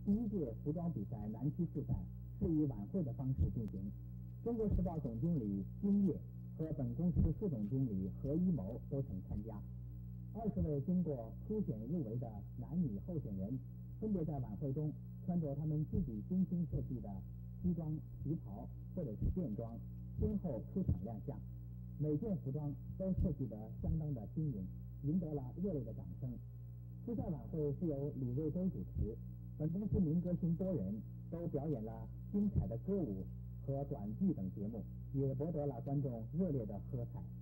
第一届服装比赛南区复赛是以晚会的方式进行。中国时报总经理金叶和本公司副总经理何一谋都曾参加。20位经过初选入围的男女候选人，分别在晚会中穿着他们自己精心设计的西装、旗袍或者是便装，先后出场亮相。每件服装都设计得相当的新颖，赢得了热烈的掌声。复赛晚会是由李卫洲主持，本公司民歌星多人都表演了精彩的歌舞和短剧等节目，也博得了观众热烈的喝彩。